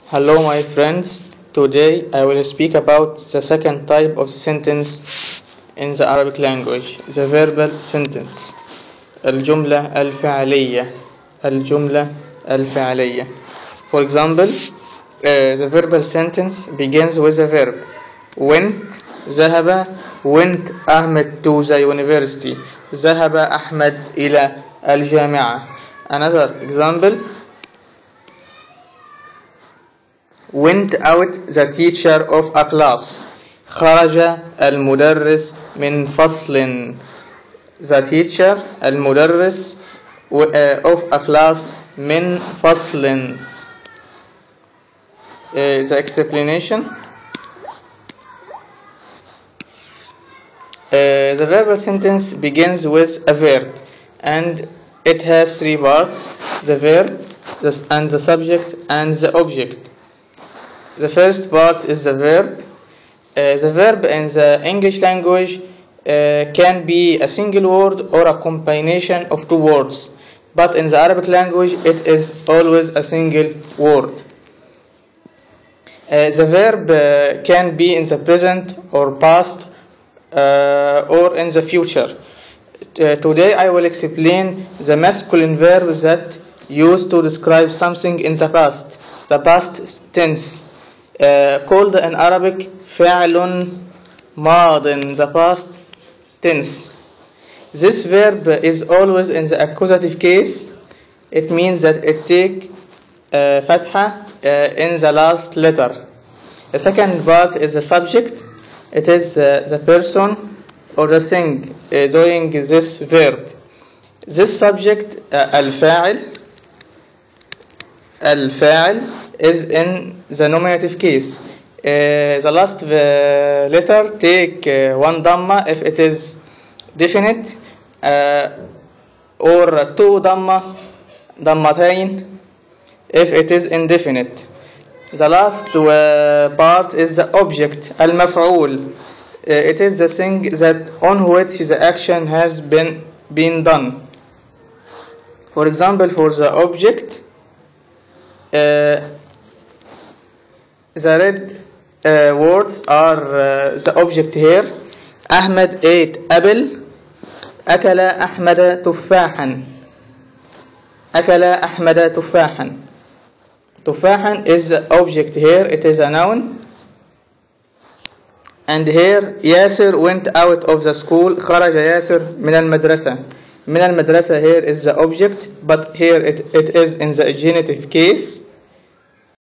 Hello my friends, today I will speak about the second type of sentence in the Arabic language, the verbal sentence. الجملة الفعلية. For example, the verbal sentence begins with the verb went أحمد to the university. ذهب أحمد إلى الجامعة. Another example, went out the teacher of a class. خرج المدرس من فصل. The teacher المدرس of a class من فصل. The explanation. The verbal sentence begins with a verb and it has three parts: the verb, and the subject and the object. The first part is the verb. The verb in the English language can be a single word or a combination of two words, but in the Arabic language it is always a single word. The verb can be in the present or past or in the future. Today I will explain the masculine verbs that used to describe something in the past tense. Called in Arabic فعل ماض, the past tense. This verb is always in the accusative case. It means that it take fatha in the last letter. The second part is the subject. It is the person or the thing doing this verb. This subject al-fa'il is in the nominative case. The last letter take one dhamma if it is definite, or two dhammatain if it is indefinite. The last part is the object al-maf'ul. It is the thing that on which the action has been done. For example, for the object, the red words are the object here. Ahmed ate apple. أكل أحمد تفاحا. أكل أحمد تفاحا. تفاحا is the object here. It is a noun. And here ياسر went out of the school. خرج ياسر من المدرسة. من المدرسة here is the object, but here it is in the genitive case.